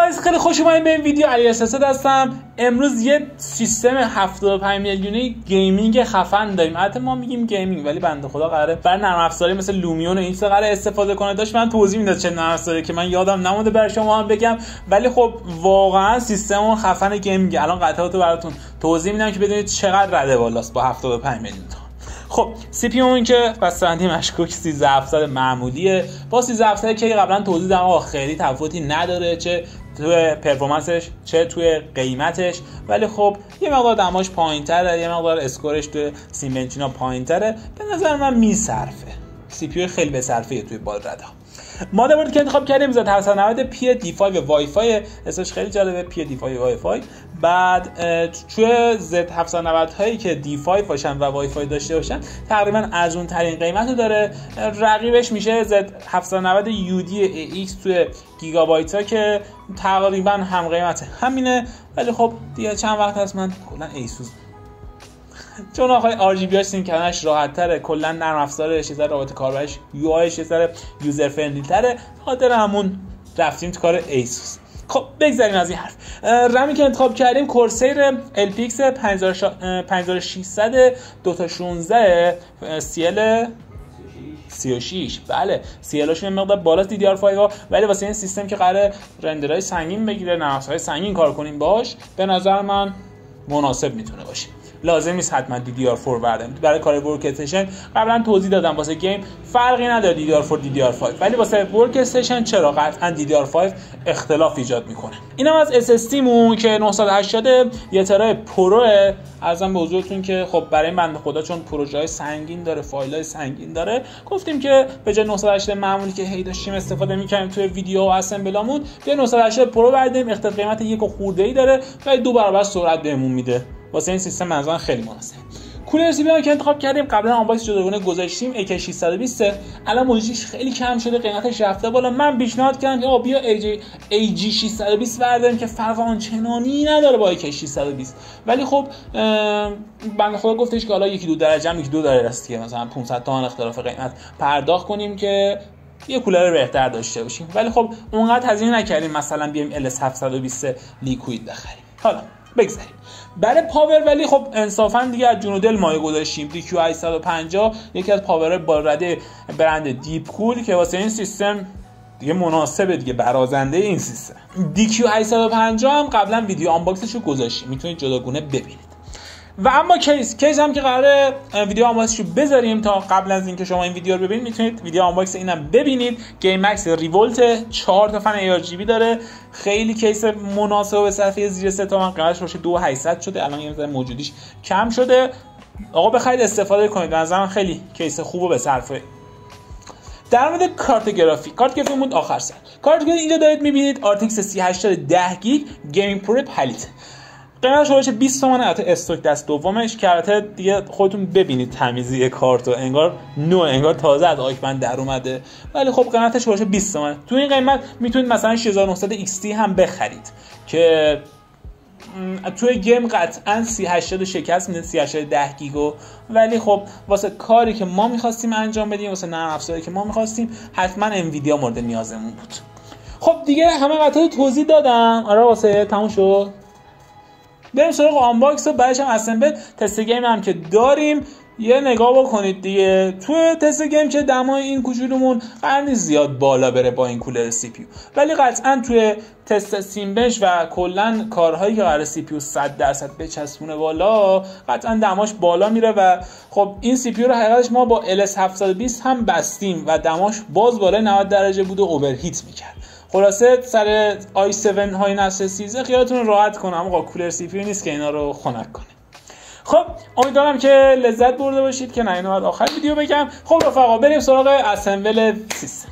گایز خیلی خوش اومدین به این ویدیو. علی اساسد هستم. امروز یه سیستم 75 میلیونی گیمینگ خفن داریم. البته ما میگیم گیمینگ ولی بنده خدا قراره برای نرم افزاری مثل لومیون و این چیزا قراره استفاده کنه. داشت من توضیح میداد چه نرم افزاری که من یادم نمونده برای شما هم بگم، ولی خب واقعا سیستم خفن گیمینگ. الان قطعاتو براتون توضیح میدم که بدونید چقدر رده بالاست با 75 میلیون تا. خب سی پی اون که بسته‌بندی مشکوک 13700 معمولیه با 13700 که قبلا توضیح دادم خیلی تفاوتی نداره، چه توی پرفورمنسش چه توی قیمتش، ولی خب یه مقدار دماش پایین‌تره، یه مقدار اسکورش توی سیمنچینا پایین‌تره. به نظر من میصرفه. سی پی یو خیلی بصرفه توی بالردا. مادربرد که انتخاب کردیم Z790 پی دی 5 وای فای، اسمش خیلی جالبه، پی دی 5 وای فای. بعد توی Z790 هایی که دی 5 باشن و وای فای داشته باشن تقریبا ارزون ترین قیمتو داره. رقیبش میشه Z790 UD AX توی گیگابایت ها که تقریبا هم قیمت همینه، ولی خب دیگه چند وقت هست من کلا ایسوس چون آخه آر جی بی اش سینک کردنش راحت تره، کلا نرم افزارش یه ذره رابطه کاربرش یو آیش یه ذره یوزر فرندلی تره، خاطر همون رفتیم تو کار ایسوس. خب بگذاریم از این حرف. رمی که انتخاب کردیم کورسیر ال پی ایکس 5600 216 CL 36. بله CLش یه مقدار بالاست دی دی آر 5 ها، ولی واسه این سیستم که قراره رندرهای سنگین بگیره، نرم افزارهای سنگین کار کنیم باش، به نظر من مناسب میتونه باشه. لازم نیست حتما DDR4 برداریم. برای کار ورک استیشن قبلا توضیح دادم واسه گیم فرقی نداره DDR4 DDR5، ولی واسه ورک استیشن چرا قطعا DDR5 اختلاف ایجاد میکنه. اینم از SSD مون که 980 یه ترای پرو. ارزم به حضورتون که خب برای این بنده خدا چون پروژه‌های سنگین داره، فایل‌های سنگین داره، گفتیم که به جای 980 معمولی که هی داشتیم استفاده می‌کردیم توی ویدیو و اسمبلامون، بیا 980 پرو برداریم. اختلاف قیمت 1 خورده‌ای داره ولی 2 برابر سرعت بهمون میده. واسه این سیستم منظورم خیلی مناسبه. کولر سی پی که انتخاب کردیم قبلا آنباکس جداگانه گذاشتیم AK620. الان موجودش خیلی کم شده، قیمتش رفته بالا. من پیشنهاد کردم که بیا AG620 برداریم که فرق آنچنانی نداره با AK620، ولی خب بنده خدا گفتش که حالا 1-2 درجه هم 1-2 درجه است که مثلا 500 تومان اختلاف قیمت پرداخت کنیم که یه کولر بهتر داشته باشیم، ولی خب اونقدر هزینه نکردیم مثلا بیایم LS720 لیکوید بخریم. حالا بگذاریم برای پاور، ولی خب انصافا دیگه از جون و دل مایه گذاشتیم. DQ850 یکی از پاورهای بالرده برند دیپ کول که واسه این سیستم دیگه مناسبه، دیگه برازنده این سیستم. DQ850 هم قبلا ویدیو آنباکسش رو گذاشتیم، میتونید جداگونه ببینید. و اما کیس هم که قراره ویدیو آنباکسش رو بذاریم تا قبل از اینکه شما این ویدیو رو ببینید میتونید ویدیو آنباکس اینم ببینید. گیم مکس ریولت 4 تا فن ARGB داره، خیلی کیس مناسب به صرفه زیر 3 تومن، قیمتش روش 2800 شده، الان یه ذره موجودیش کم شده. آقا بخواید استفاده کنید، به نظر من خیلی کیس خوبه به صرفه. در مورد کارت گرافیک موند آخر سر. کارت گرافیک اینجا دارید میبینید RTX 3080 10 گیگ گیمینگ پرو پلیت، قیمتش حدود 20 تومن. البته استوک دست دومش که البته دیگه خودتون ببینید تمیزی کارتو، انگار نو، انگار تازه از آیکمن در اومده، ولی خب قیمتش حدود 20 تومن. تو این قیمت میتونید مثلا 6900 XT هم بخرید که توی گیم قطعا 3080 شکست میده، 3080 10 گیگو، ولی خب واسه کاری که ما می‌خواستیم انجام بدیم، واسه نرم افزاری که ما می‌خواستیم، حتما انویدیا مورد نیازمون بود. خب دیگه همه قطعات توضیح دادم. آره واسه تموم شد. بریم سراغ آنباکس و بعدش هم اسمبل. تست گیم هم که داریم یه نگاه بکنید دیگه. توی تست گیم که دمای این کوچولومون قرار نیست زیاد بالا بره با این کولر سی پی یو، ولی قطعا توی تست سیمبنچ و کلا کارهایی که قرار سی پی یو 100% بچسبونه بالا، قطعا دماش بالا میره. و خب این سی پی یو رو حقیقتش ما با LS720 هم بستیم و دماش باز بالای 90 درجه بود و اوورهیت میکرد. خلاصه سر i7 های نسل 13 خیالتون رو راحت کنم، آقا کولر سی پی یو نیست که اینا رو خنک کنه. خب امیدوارم که لذت برده باشید که نه اینو بعد آخر ویدیو بگم. خب رفقا بریم سراغ اسمبل سیستم.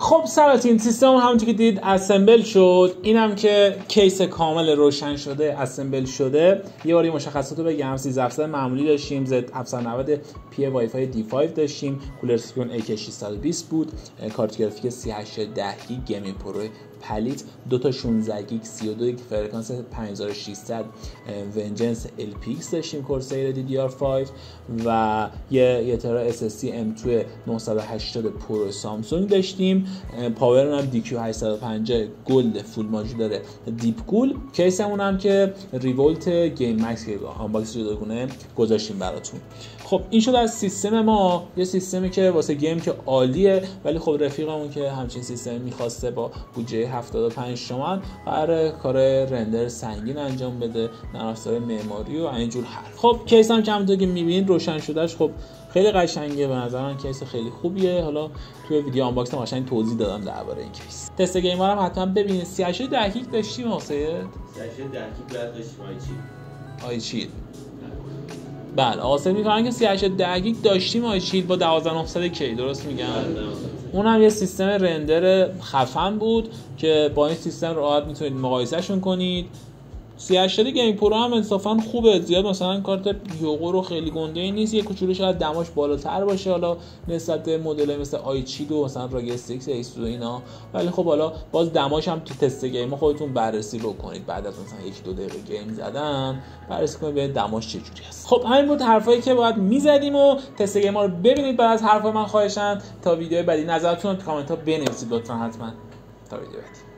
خب سلامتین، سیستم همونطور که دید اسمبل شد. اینم که کیس کامل روشن شده اسمبل شده. یه بار مشخصات رو بگم. 13700 معمولی داشتیم، Z790 پی وای فای دی5 داشتیم، کولر سیکون AK620 بود، کارت گرافیک 3810 گیگ گیمینگ پرو پلیت، دو تا 16 گیگ 32 گیگ فرکانس 5600 ونجنس LPX داشتیم، کورسیر DDR5 و یه ترا SSD M2 980 پرو سامسونگ داشتیم. پاور هم DQ850 گلد فول ماژولار دیپ کول. کیسمون هم که ریولت گیم مکس که آنباکس جداگونه گذاشتیم براتون. خب این شد از سیستم ما، یه سیستمی که واسه گیم که عالیه، ولی خب رفیقمون که همچین سیستمی می‌خواسته با بودجه 75 تومن قراره کار رندر سنگین انجام بده، نرم افزار معماری و اینجور حرف. خب کیس هم که همونطور که می‌بینید روشن شدهش خب خیلی قشنگه، به نظر من کیس خیلی خوبیه. حالا توی ویدیو آنباکس قشنگ توضیح دادم درباره این کیس. تست گیم هم حتما ببینید. 38 دقیق داشتیم واسه 38 دقیق داشتیم آیچیل. بله آسر میفهمن که 38 دقیق داشتیم آیچیل با 12900K، درست میگم؟ اونم یه سیستم رندر خفن بود که با این سیستم راحت میتونید مقایسهشون کنید. 38 گیم پرو هم انصافا خوبه، زیاد مثلا کارت یوگو رو خیلی گنده ای نیست، یه کوچولو شاید دماش بالاتر باشه حالا نسبت به مدل مثل آیچید و مثلا راگ استیکس ایس و اینا، ولی خب حالا باز دماش هم تو تست گیم خودتون بررسی بکنید، بعد از مثلا 1-2 دقیقه گیم زدن بررسی کنید ببینید دماش چه جوری است. خب همین بود حرفایی که باید میزدیم و تست گیم ها رو ببینید. بعد از حرفای من خواهشاً تا ویدیو بعدی نظرتون رو تو کامنت ها بنویسید لطفا، حتما. تا ویدیو بعدی.